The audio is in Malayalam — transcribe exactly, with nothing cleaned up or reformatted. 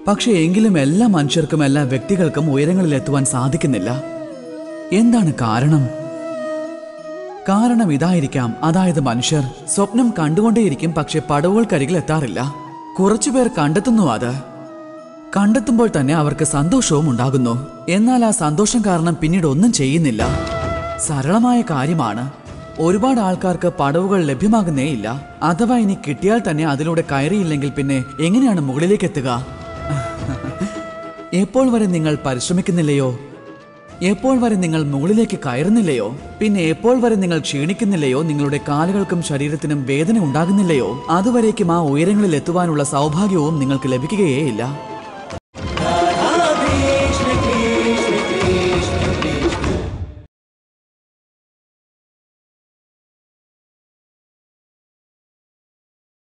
പക്ഷെ എങ്കിലും എല്ലാ മനുഷ്യർക്കും എല്ലാ വ്യക്തികൾക്കും ഉയരങ്ങളിൽ എത്തുവാൻ സാധിക്കുന്നില്ല. എന്താണ് കാരണം? കാരണം ഇതായിരിക്കാം. അതായത് മനുഷ്യർ സ്വപ്നം കണ്ടുകൊണ്ടേയിരിക്കും, പക്ഷെ പടവുകൾക്കരികിൽ എത്താറില്ല. കുറച്ചുപേർ കണ്ടെത്തുന്നു. അത് കണ്ടെത്തുമ്പോൾ തന്നെ അവർക്ക് സന്തോഷവും ഉണ്ടാകുന്നു. എന്നാൽ ആ സന്തോഷം കാരണം പിന്നീട് ഒന്നും ചെയ്യുന്നില്ല. സരളമായ കാര്യമാണ്. ഒരുപാട് ആൾക്കാർക്ക് പടവുകൾ ലഭ്യമാകുന്നേയില്ല. അഥവാ ഇനി കിട്ടിയാൽ തന്നെ അതിലൂടെ കയറിയില്ലെങ്കിൽ പിന്നെ എങ്ങനെയാണ് മുകളിലേക്ക് എത്തുക? എപ്പോൾ വരെ നിങ്ങൾ പരിശ്രമിക്കുന്നില്ലയോ, എപ്പോൾ വരെ നിങ്ങൾ മുകളിലേക്ക് കയറുന്നില്ലയോ, പിന്നെ എപ്പോൾ വരെ നിങ്ങൾ ക്ഷീണിക്കുന്നില്ലയോ, നിങ്ങളുടെ കാലുകൾക്കും ശരീരത്തിനും വേദന ഉണ്ടാകുന്നില്ലയോ, അതുവരേക്കും ആ ഉയരങ്ങളിൽ എത്തുവാനുള്ള സൗഭാഗ്യവും നിങ്ങൾക്ക് ലഭിക്കുകയേയില്ല.